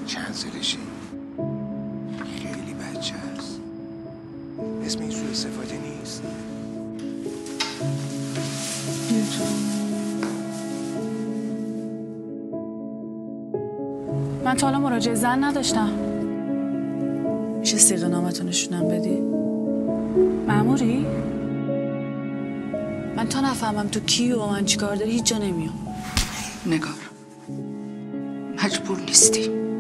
کنسلشی خیلی بچه هست. اسم این سوء استفاده نیست. من تا حالا مراجعه زن نداشتم. میشه صیغه نامتو نشونم بدی؟ مأموری؟ من تا نفهمم تو کی و من چیکار داری هیچ جا نمیام. نگار، مجبور نیستی.